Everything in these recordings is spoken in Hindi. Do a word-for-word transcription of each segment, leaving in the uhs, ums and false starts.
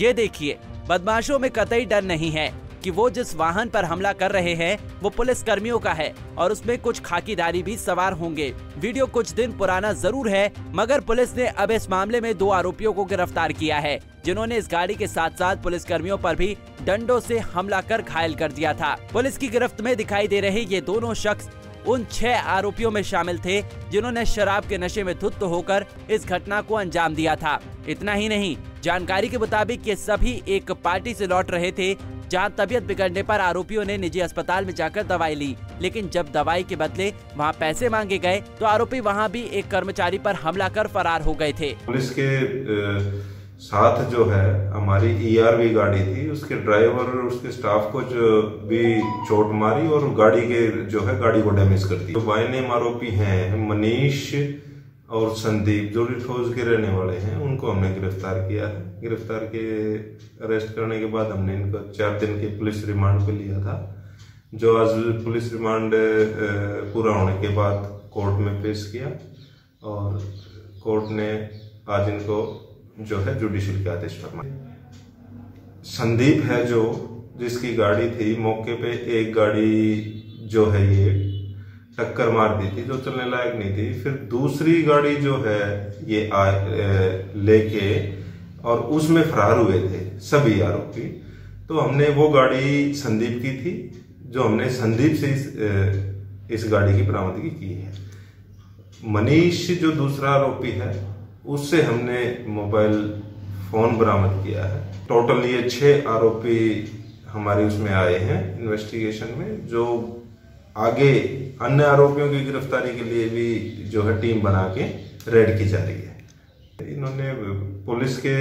ये देखिए, बदमाशों में कतई डर नहीं है कि वो जिस वाहन पर हमला कर रहे हैं वो पुलिस कर्मियों का है और उसमें कुछ खाकीदारी भी सवार होंगे। वीडियो कुछ दिन पुराना जरूर है, मगर पुलिस ने अब इस मामले में दो आरोपियों को गिरफ्तार किया है, जिन्होंने इस गाड़ी के साथ साथ पुलिस कर्मियों पर भी डंडों से हमला कर घायल कर दिया था। पुलिस की गिरफ्त में दिखाई दे रहे ये दोनों शख्स उन छह आरोपियों में शामिल थे जिन्होंने शराब के नशे में धुत होकर इस घटना को अंजाम दिया था। इतना ही नहीं, जानकारी के मुताबिक ये सभी एक पार्टी से लौट रहे थे, जहां तबीयत बिगड़ने पर आरोपियों ने निजी अस्पताल में जाकर दवाई ली, लेकिन जब दवाई के बदले वहां पैसे मांगे गए तो आरोपी वहां भी एक कर्मचारी पर हमला कर फरार हो गए थे। पुलिस के साथ जो है हमारी ई आर वी गाड़ी थी, उसके ड्राइवर और उसके स्टाफ को जो भी चोट मारी और गाड़ी के जो है गाड़ी को डैमेज कर दी। जो बाई नेम आरोपी हैं मनीष और संदीप, जो रिठोज के रहने वाले हैं, उनको हमने गिरफ्तार किया है। गिरफ्तार के अरेस्ट करने के बाद हमने इनको चार दिन के पुलिस रिमांड पे लिया था, जो आज पुलिस रिमांड पूरा होने के बाद कोर्ट में पेश किया और कोर्ट ने आज इनको जो है जुडिशियल के आदेश फरमाए। संदीप है जो जिसकी गाड़ी थी, मौके पे एक गाड़ी जो है ये टक्कर मार दी थी जो चलने लायक नहीं थी, फिर दूसरी गाड़ी जो है ये लेके और उसमें फरार हुए थे सभी आरोपी। तो हमने वो गाड़ी संदीप की थी, जो हमने संदीप से इस, इस गाड़ी की बरामदगी की है। मनीष जो दूसरा आरोपी है, उससे हमने मोबाइल फोन बरामद किया है। टोटल ये छह आरोपी हमारे उसमें आए हैं इन्वेस्टिगेशन में, जो आगे अन्य आरोपियों की गिरफ्तारी के लिए भी जो है टीम बना के रेड की जा रही है। इन्होंने पुलिस के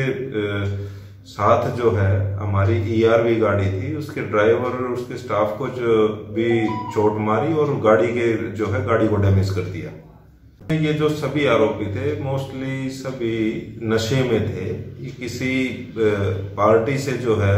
साथ जो है हमारी ई आर वी गाड़ी थी, उसके ड्राइवर और उसके स्टाफ को जो भी चोट मारी और गाड़ी के जो है गाड़ी को डैमेज कर दिया। ये जो सभी आरोपी थे मोस्टली सभी नशे में थे। ये किसी पार्टी से जो है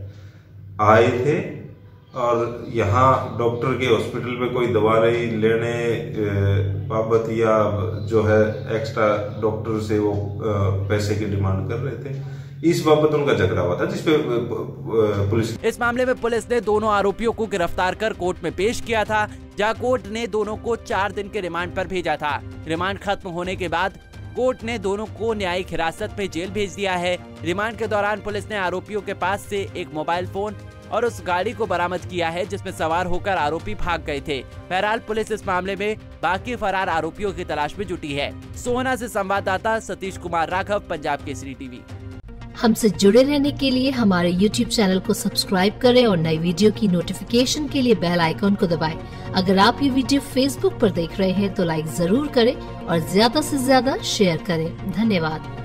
आए थे और यहाँ डॉक्टर के हॉस्पिटल में कोई दवा नहीं लेने बाबत या जो है एक्स्ट्रा डॉक्टर से वो पैसे की डिमांड कर रहे थे, इस बाबत उनका झगड़ा हुआ था, जिसपे पुलिस इस मामले में पुलिस ने दोनों आरोपियों को गिरफ्तार कर कोर्ट में पेश किया था, जहां कोर्ट ने दोनों को चार दिन के रिमांड पर भेजा था। रिमांड खत्म होने के बाद कोर्ट ने दोनों को न्यायिक हिरासत में जेल भेज दिया है। रिमांड के दौरान पुलिस ने आरोपियों के पास से एक मोबाइल फोन और उस गाड़ी को बरामद किया है जिसमें सवार होकर आरोपी भाग गए थे। बहरहाल पुलिस इस मामले में बाकी फरार आरोपियों की तलाश में जुटी है। सोहना से संवाददाता सतीश कुमार राघव, पंजाब केसरी टीवी। हमसे जुड़े रहने के लिए हमारे यूट्यूब चैनल को सब्सक्राइब करें और नई वीडियो की नोटिफिकेशन के लिए बेल आइकॉन को दबाएं। अगर आप ये वीडियो फेसबुक पर देख रहे हैं तो लाइक जरूर करें और ज्यादा से ज्यादा शेयर करें। धन्यवाद।